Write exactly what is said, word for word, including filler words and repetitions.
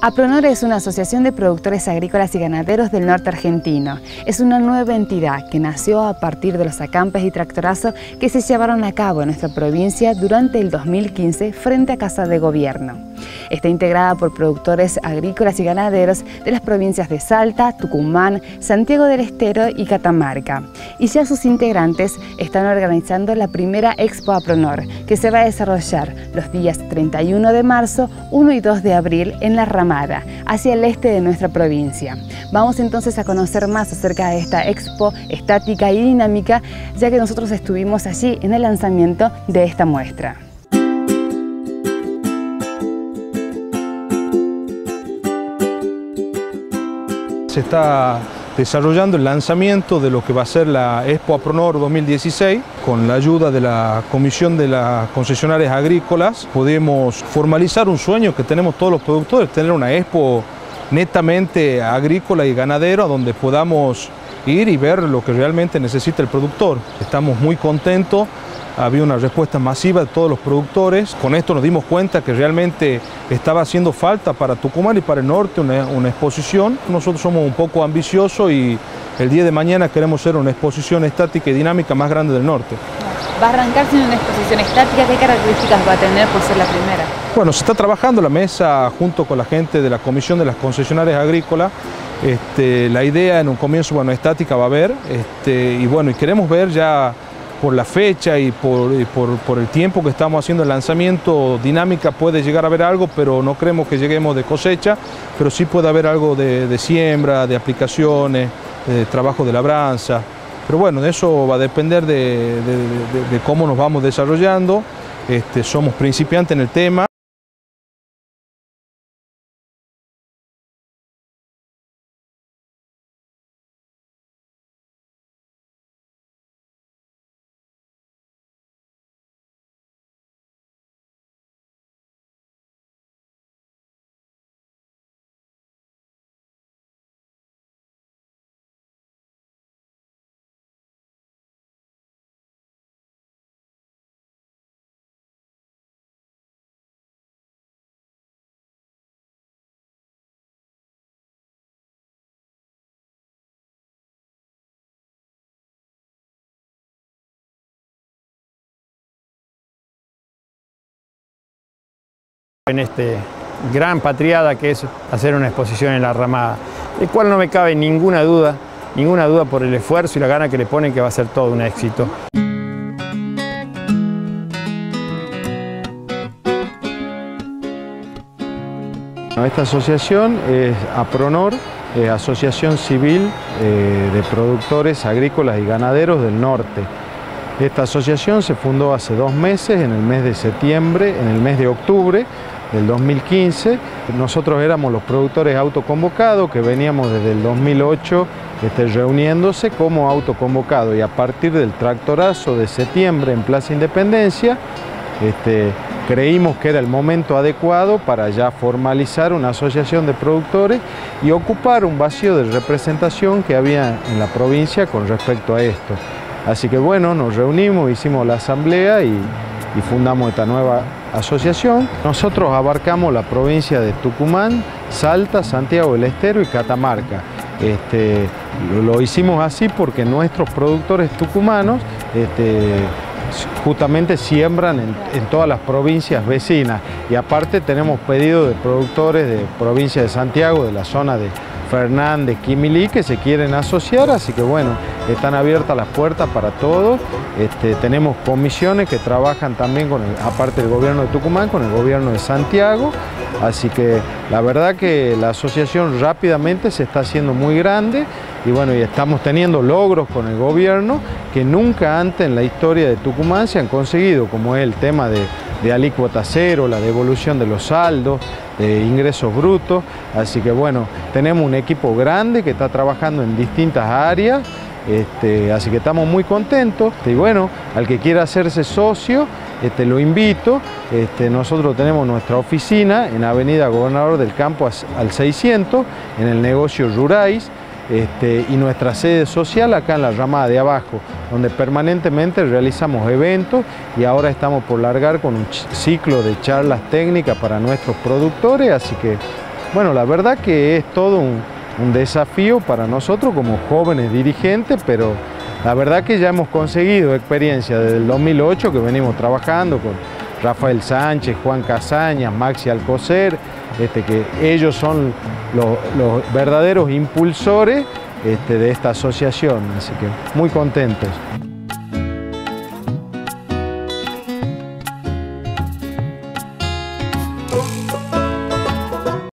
APRONOR es una asociación de productores agrícolas y ganaderos del norte argentino. Es una nueva entidad que nació a partir de los acampes y tractorazos que se llevaron a cabo en nuestra provincia durante el dos mil quince frente a Casa de Gobierno. Está integrada por productores agrícolas y ganaderos de las provincias de Salta, Tucumán, Santiago del Estero y Catamarca. Y ya sus integrantes están organizando la primera Expo APRONOR, que se va a desarrollar los días treinta y uno de marzo, uno y dos de abril en La Ramada, hacia el este de nuestra provincia. Vamos entonces a conocer más acerca de esta expo estática y dinámica, ya que nosotros estuvimos allí en el lanzamiento de esta muestra. Se está desarrollando el lanzamiento de lo que va a ser la Expo APRONOR dos mil dieciséis. Con la ayuda de la Comisión de las Concesionarias Agrícolas podemos formalizar un sueño que tenemos todos los productores, tener una expo netamente agrícola y ganadera donde podamos ir y ver lo que realmente necesita el productor. Estamos muy contentos. Había una respuesta masiva de todos los productores. Con esto nos dimos cuenta que realmente estaba haciendo falta para Tucumán y para el norte una, una exposición. Nosotros somos un poco ambiciosos y el día de mañana queremos ser una exposición estática y dinámica más grande del norte. ¿Va a arrancar siendo una exposición estática? ¿Qué características va a tener por ser la primera? Bueno, se está trabajando la mesa junto con la gente de la Comisión de las Concesionarias Agrícolas. Este, la idea en un comienzo, bueno, estática va a haber, este, y bueno, y queremos ver ya por la fecha y, por, y por, por el tiempo que estamos haciendo el lanzamiento, dinámica puede llegar a haber algo, pero no creemos que lleguemos de cosecha, pero sí puede haber algo de, de siembra, de aplicaciones, de trabajo de labranza. Pero bueno, de eso va a depender de, de, de, de cómo nos vamos desarrollando. Este, somos principiantes en el tema. En este gran patriada que es hacer una exposición en La Ramada, el cual no me cabe ninguna duda, ninguna duda por el esfuerzo y la gana que le ponen que va a ser todo un éxito. Esta asociación es APRONOR, eh, Asociación Civil eh, de Productores Agrícolas y Ganaderos del Norte. Esta asociación se fundó hace dos meses, en el mes de septiembre, en el mes de octubre del dos mil quince. Nosotros éramos los productores autoconvocados que veníamos desde el dos mil ocho este, reuniéndose como autoconvocados, y a partir del tractorazo de septiembre en Plaza Independencia este, creímos que era el momento adecuado para ya formalizar una asociación de productores y ocupar un vacío de representación que había en la provincia con respecto a esto. Así que bueno, nos reunimos, hicimos la asamblea y, y fundamos esta nueva asociación. Nosotros abarcamos la provincia de Tucumán, Salta, Santiago del Estero y Catamarca. Este, lo, lo hicimos así porque nuestros productores tucumanos este, justamente siembran en, en todas las provincias vecinas, y aparte tenemos pedidos de productores de provincia de Santiago, de la zona de Fernández, Quimilí, que se quieren asociar, así que bueno, están abiertas las puertas para todos. Este, tenemos comisiones que trabajan también, con el, aparte del gobierno de Tucumán, con el gobierno de Santiago, así que la verdad que la asociación rápidamente se está haciendo muy grande, y bueno, y estamos teniendo logros con el gobierno que nunca antes en la historia de Tucumán se han conseguido, como es el tema de, de alícuota cero, la devolución de los saldos, de ingresos brutos. Así que bueno, tenemos un equipo grande que está trabajando en distintas áreas, este, así que estamos muy contentos. Y bueno, al que quiera hacerse socio, este, lo invito. Este, nosotros tenemos nuestra oficina en Avenida Gobernador del Campo al seiscientos, en el negocio Rurais. Este, y nuestra sede social acá en La Ramada de Abajo, donde permanentemente realizamos eventos, y ahora estamos por largar con un ciclo de charlas técnicas para nuestros productores, así que Bueno, la verdad que es todo un, un desafío para nosotros como jóvenes dirigentes, pero la verdad que ya hemos conseguido experiencia desde el dos mil ocho que venimos trabajando con Rafael Sánchez, Juan Casañas, Maxi Alcocer, este, que ellos son los, los verdaderos impulsores este, de esta asociación, así que muy contentos.